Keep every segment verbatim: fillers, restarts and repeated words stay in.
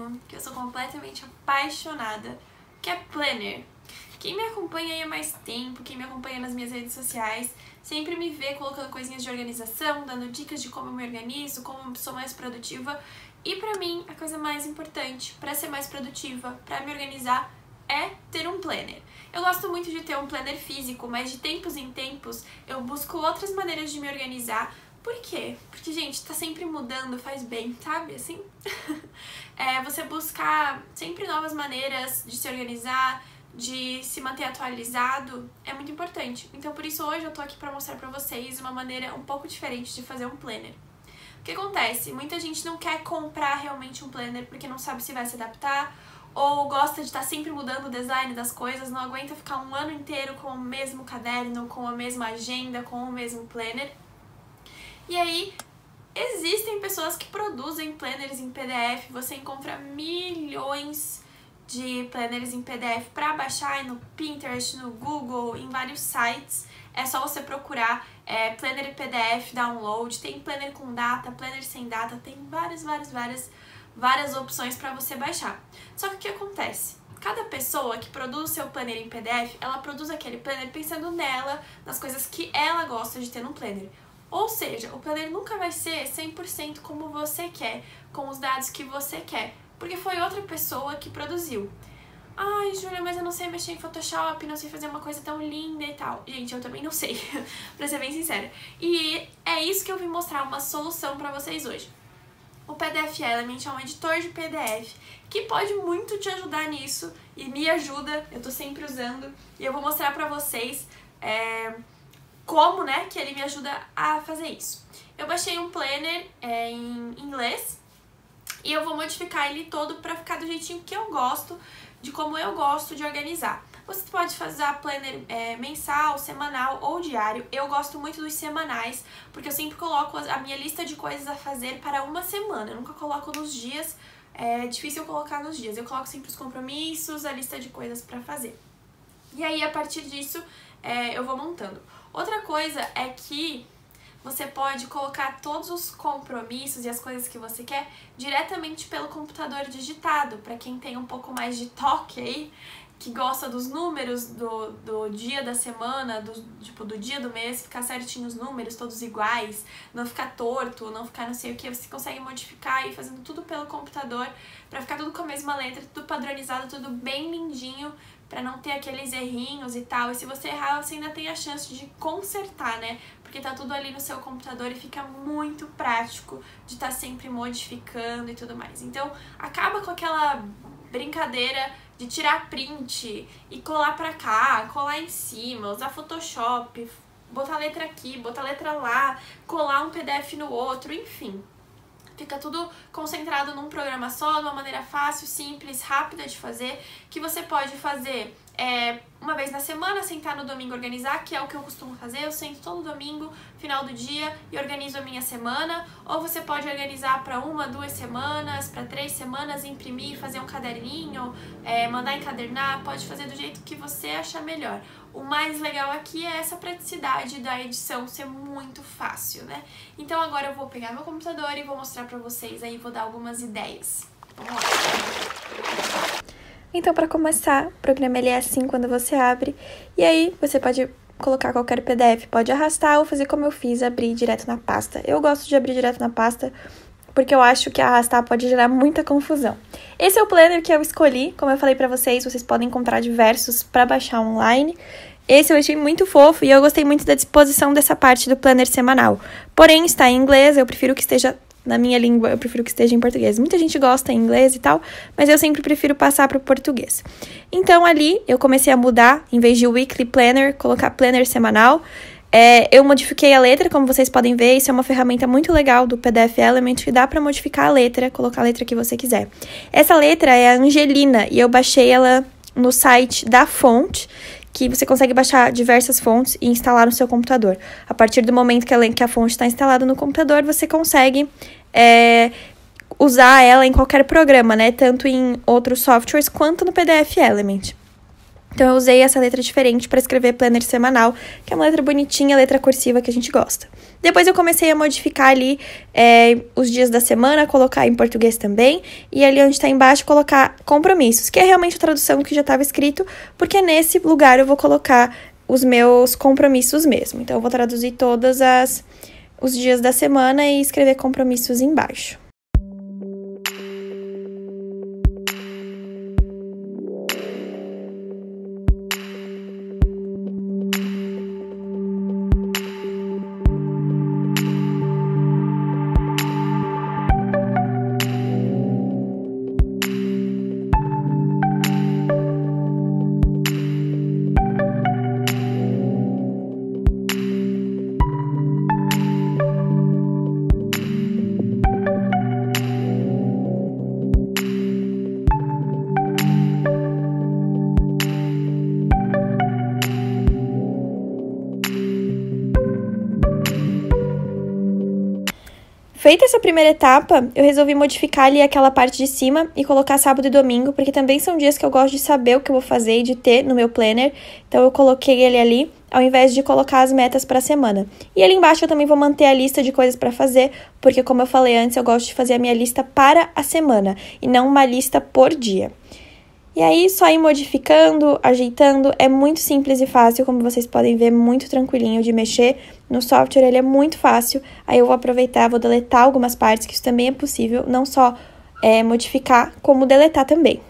mesmo, que eu sou completamente apaixonada, que é planner. Quem me acompanha aí há mais tempo, quem me acompanha nas minhas redes sociais, sempre me vê colocando coisinhas de organização, dando dicas de como eu me organizo, como eu sou mais produtiva. E pra mim, a coisa mais importante pra ser mais produtiva, pra me organizar, é ter um planner. Eu gosto muito de ter um planner físico, mas de tempos em tempos eu busco outras maneiras de me organizar. Por quê? Porque, gente, tá sempre mudando, faz bem, sabe? Assim, é, você buscar sempre novas maneiras de se organizar, de se manter atualizado, é muito importante. Então, por isso, hoje eu tô aqui pra mostrar pra vocês uma maneira um pouco diferente de fazer um planner. O que acontece? Muita gente não quer comprar realmente um planner porque não sabe se vai se adaptar, ou gosta de estar sempre mudando o design das coisas, não aguenta ficar um ano inteiro com o mesmo caderno, com a mesma agenda, com o mesmo planner. E aí, existem pessoas que produzem planners em P D F, você encontra milhões de planners em P D F para baixar no Pinterest, no Google, em vários sites. É só você procurar é, planner P D F, download, tem planner com data, planner sem data, tem várias, várias, várias, várias opções para você baixar. Só que o que acontece? Cada pessoa que produz seu planner em P D F, ela produz aquele planner pensando nela, nas coisas que ela gosta de ter no planner. Ou seja, o planner nunca vai ser cem por cento como você quer, com os dados que você quer, porque foi outra pessoa que produziu. Ai, Júlia, mas eu não sei mexer em Photoshop, não sei fazer uma coisa tão linda e tal. Gente, eu também não sei, pra ser bem sincera. E é isso que eu vim mostrar, uma solução pra vocês hoje. O P D F Element é um editor de P D F que pode muito te ajudar nisso e me ajuda, eu tô sempre usando. E eu vou mostrar pra vocês é, como, né, que ele me ajuda a fazer isso. Eu baixei um planner é, em inglês e eu vou modificar ele todo pra ficar do jeitinho que eu gosto, de como eu gosto de organizar. Você pode fazer planner é, mensal, semanal ou diário. Eu gosto muito dos semanais, porque eu sempre coloco a minha lista de coisas a fazer para uma semana. Eu nunca coloco nos dias, é difícil colocar nos dias. Eu coloco sempre os compromissos, a lista de coisas para fazer. E aí, a partir disso, é, eu vou montando. Outra coisa é que você pode colocar todos os compromissos e as coisas que você quer diretamente pelo computador digitado. Para quem tem um pouco mais de toque aí, que gosta dos números do, do dia da semana, do, tipo, do dia do mês, ficar certinho os números, todos iguais, não ficar torto, não ficar não sei o que, você consegue modificar e ir fazendo tudo pelo computador, pra ficar tudo com a mesma letra, tudo padronizado, tudo bem lindinho, pra não ter aqueles errinhos e tal. E se você errar, você ainda tem a chance de consertar, né? Porque tá tudo ali no seu computador e fica muito prático de estar sempre modificando e tudo mais. Então, acaba com aquela brincadeira de tirar print e colar pra cá, colar em cima, usar Photoshop, botar letra aqui, botar letra lá, colar um P D F no outro, enfim. Fica tudo concentrado num programa só, de uma maneira fácil, simples, rápida de fazer, que você pode fazer é, uma vez na semana, sentar no domingo e organizar, que é o que eu costumo fazer. Eu sento todo domingo, final do dia, e organizo a minha semana. Ou você pode organizar para uma, duas semanas, para três semanas, imprimir, fazer um caderninho, é, mandar encadernar, pode fazer do jeito que você achar melhor. O mais legal aqui é essa praticidade da edição ser muito fácil, né? Então agora eu vou pegar meu computador e vou mostrar pra vocês aí, vou dar algumas ideias. Vamos lá! Então, para começar, o programa ele é assim quando você abre, e aí você pode colocar qualquer P D F, pode arrastar ou fazer como eu fiz, abrir direto na pasta. Eu gosto de abrir direto na pasta, porque eu acho que arrastar pode gerar muita confusão. Esse é o planner que eu escolhi, como eu falei pra vocês, vocês podem encontrar diversos para baixar online. Esse eu achei muito fofo e eu gostei muito da disposição dessa parte do planner semanal. Porém, está em inglês, eu prefiro que esteja na minha língua, eu prefiro que esteja em português. Muita gente gosta em inglês e tal, mas eu sempre prefiro passar para o português. Então, ali, eu comecei a mudar, em vez de weekly planner, colocar planner semanal. É, eu modifiquei a letra, como vocês podem ver, isso é uma ferramenta muito legal do P D F Element, que dá para modificar a letra, colocar a letra que você quiser. Essa letra é a Angelina, e eu baixei ela no site da Fonte, que você consegue baixar diversas fontes e instalar no seu computador. A partir do momento que a, que a fonte está instalada no computador, você consegue é, usar ela em qualquer programa, né? Tanto em outros softwares quanto no P D F Element. Então eu usei essa letra diferente para escrever planner semanal, que é uma letra bonitinha, letra cursiva que a gente gosta. Depois eu comecei a modificar ali é, os dias da semana, colocar em português também, e ali onde está embaixo colocar compromissos, que é realmente a tradução que já estava escrito, porque nesse lugar eu vou colocar os meus compromissos mesmo. Então eu vou traduzir todas as os dias da semana e escrever compromissos embaixo. Feita essa primeira etapa, eu resolvi modificar ali aquela parte de cima e colocar sábado e domingo, porque também são dias que eu gosto de saber o que eu vou fazer e de ter no meu planner. Então eu coloquei ele ali, ao invés de colocar as metas para a semana. E ali embaixo eu também vou manter a lista de coisas para fazer, porque como eu falei antes, eu gosto de fazer a minha lista para a semana e não uma lista por dia. E aí, só ir modificando, ajeitando, é muito simples e fácil, como vocês podem ver, muito tranquilinho de mexer. No software ele é muito fácil, aí eu vou aproveitar, vou deletar algumas partes, que isso também é possível, não só é, modificar, como deletar também.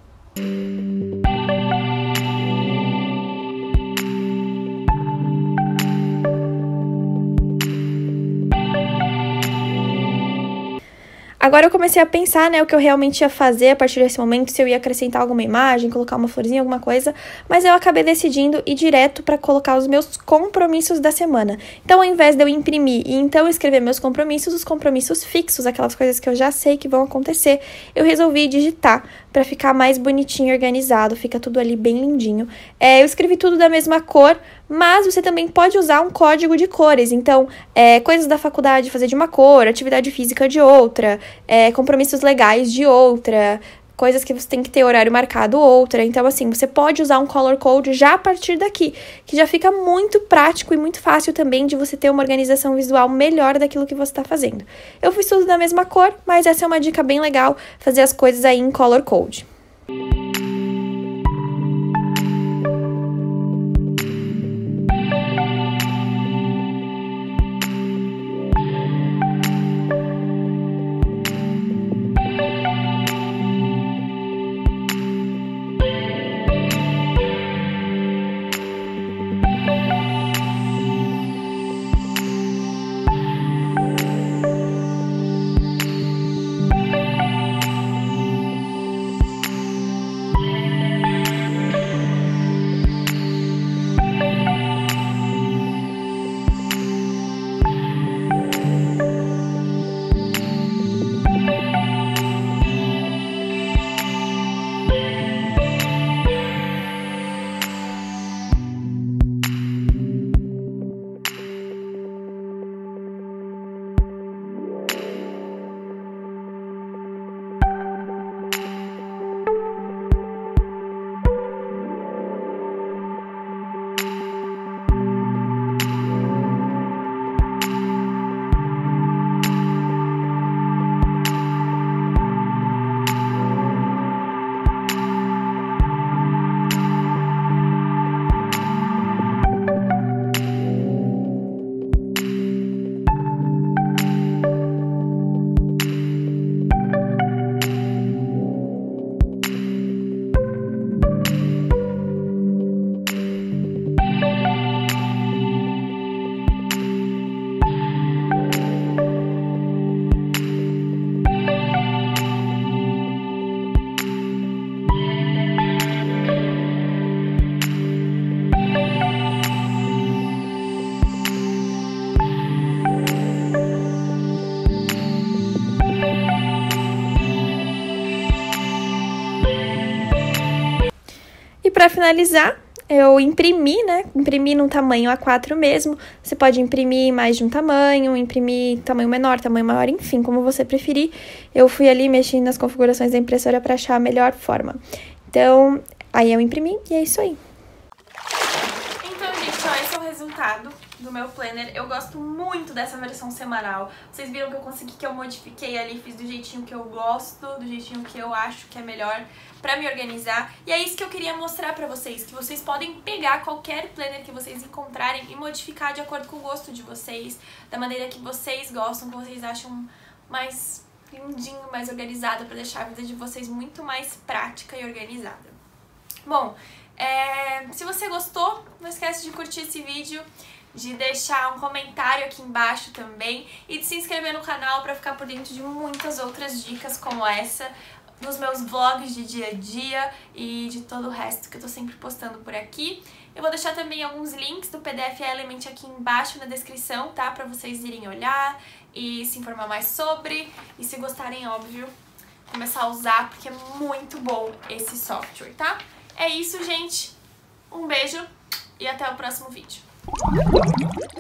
Agora eu comecei a pensar, né, o que eu realmente ia fazer a partir desse momento, se eu ia acrescentar alguma imagem, colocar uma florzinha, alguma coisa, mas eu acabei decidindo ir direto para colocar os meus compromissos da semana. Então, ao invés de eu imprimir e então escrever meus compromissos, os compromissos fixos, aquelas coisas que eu já sei que vão acontecer, eu resolvi digitar para ficar mais bonitinho e organizado, fica tudo ali bem lindinho. É, eu escrevi tudo da mesma cor, mas você também pode usar um código de cores. Então, é, coisas da faculdade fazer de uma cor, atividade física de outra, é, compromissos legais de outra, coisas que você tem que ter horário marcado outra. Então, assim, você pode usar um color code já a partir daqui, que já fica muito prático e muito fácil também de você ter uma organização visual melhor daquilo que você está fazendo. Eu fiz tudo da mesma cor, mas essa é uma dica bem legal, fazer as coisas aí em color code. Para finalizar, eu imprimi, né? Imprimi num tamanho A quatro mesmo. Você pode imprimir mais de um tamanho, imprimir tamanho menor, tamanho maior, enfim, como você preferir. Eu fui ali mexendo nas configurações da impressora para achar a melhor forma. Então, Aí eu imprimi e é isso aí. Então, gente, ó, esse é o resultado do meu planner. Eu gosto muito dessa versão semanal. Vocês viram que eu consegui, que eu modifiquei ali, fiz do jeitinho que eu gosto, do jeitinho que eu acho que é melhor pra me organizar. E é isso que eu queria mostrar pra vocês, que vocês podem pegar qualquer planner que vocês encontrarem e modificar de acordo com o gosto de vocês, da maneira que vocês gostam, que vocês acham mais lindinho, mais organizado, pra deixar a vida de vocês muito mais prática e organizada. Bom, é, se você gostou, não esquece de curtir esse vídeo, de deixar um comentário aqui embaixo também e de se inscrever no canal para ficar por dentro de muitas outras dicas como essa, dos meus vlogs de dia a dia e de todo o resto que eu tô sempre postando por aqui. Eu vou deixar também alguns links do P D F Element aqui embaixo na descrição, tá? Pra vocês irem olhar e se informar mais sobre e, se gostarem, óbvio, começar a usar, porque é muito bom esse software, tá? É isso, gente. Um beijo e até o próximo vídeo.